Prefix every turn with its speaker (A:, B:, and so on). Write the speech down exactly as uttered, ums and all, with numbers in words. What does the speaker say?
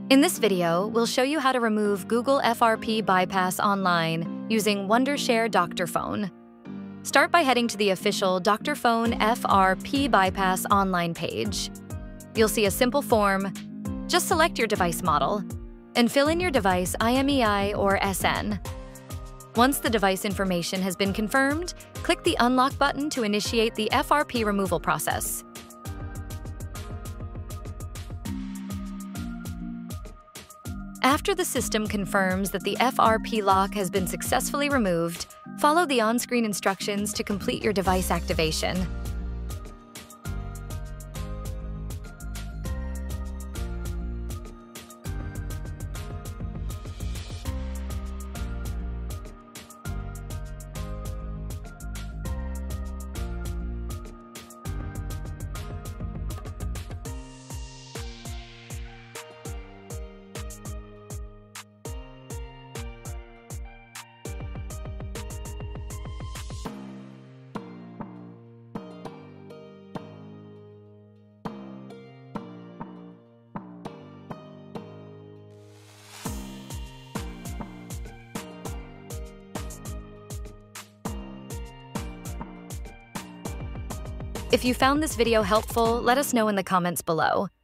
A: In this video, we'll show you how to remove Google F R P Bypass Online using Wondershare Doctor.Fone. Start by heading to the official Doctor.Fone F R P Bypass Online page. You'll see a simple form. Just select your device model and fill in your device I M E I or S N. Once the device information has been confirmed, click the Unlock button to initiate the F R P removal process. After the system confirms that the F R P lock has been successfully removed, follow the on-screen instructions to complete your device activation. If you found this video helpful, let us know in the comments below.